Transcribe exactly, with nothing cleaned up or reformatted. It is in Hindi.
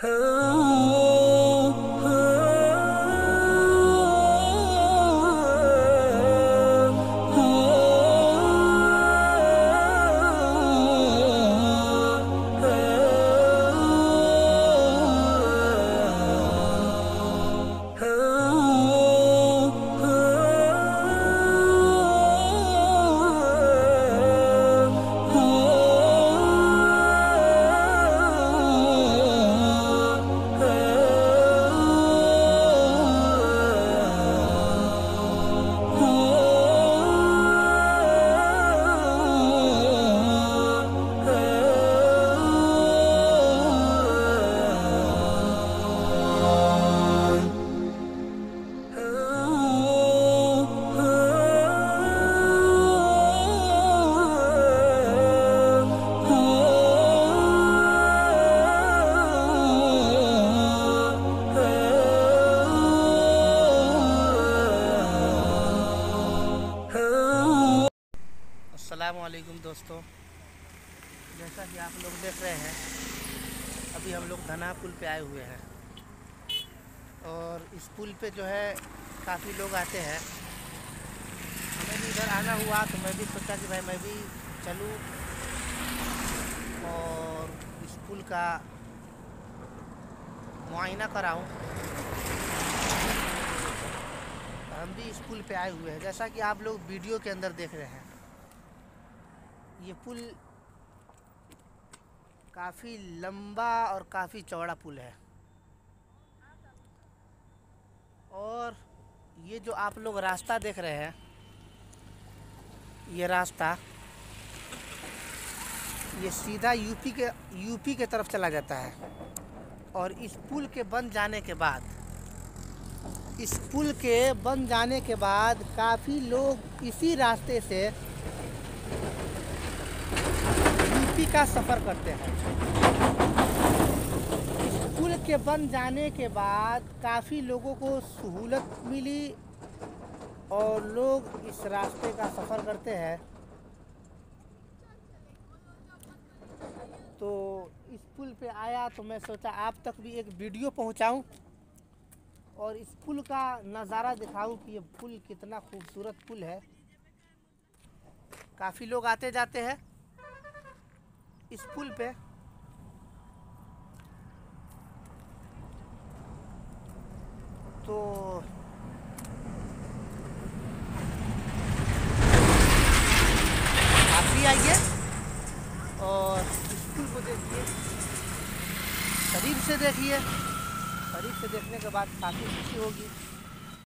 अस्सलामुअलैकुम दोस्तों, जैसा कि आप लोग देख रहे हैं, अभी हम लोग धनहा पुल पे आए हुए हैं और इस पुल पे जो है काफ़ी लोग आते हैं। हमें भी इधर आना हुआ तो मैं भी सोचा कि भाई मैं भी चलूँ और इस पुल का मुआयना कराऊँ। हम भी इस पुल पे आए हुए हैं, जैसा कि आप लोग वीडियो के अंदर देख रहे हैं। ये पुल काफ़ी लंबा और काफ़ी चौड़ा पुल है और ये जो आप लोग रास्ता देख रहे हैं, ये रास्ता ये सीधा यूपी के यूपी के तरफ चला जाता है। और इस पुल के बन जाने के बाद इस पुल के बन जाने के बाद काफ़ी लोग इसी रास्ते से यूपी का सफ़र करते हैं। इस पुल के बन जाने के बाद काफ़ी लोगों को सहूलत मिली और लोग इस रास्ते का सफ़र करते हैं। तो इस पुल पे आया तो मैं सोचा आप तक भी एक वीडियो पहुंचाऊं और इस पुल का नज़ारा दिखाऊं कि ये पुल कितना खूबसूरत पुल है। काफ़ी लोग आते जाते हैं इस पुल पे। तो आप भी आइए और इस पुल को देखिए, करीब से देखिए। करीब से देखने के बाद काफ़ी खुशी होगी।